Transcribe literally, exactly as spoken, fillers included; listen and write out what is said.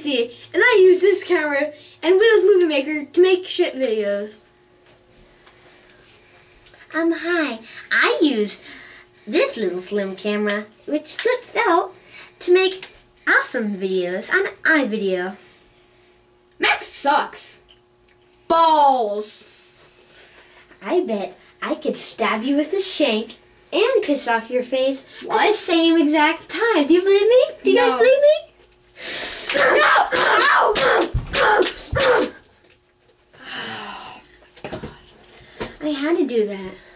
C, and I use this camera and Windows Movie Maker to make shit videos. Um, hi. I use this little film camera, which flips out, to make awesome videos on iVideo. Max sucks. Balls. I bet I could stab you with a shank and piss off your face What? at the same exact time. Do you believe me? Do you No. guys believe me? No! Ow! I had to do that.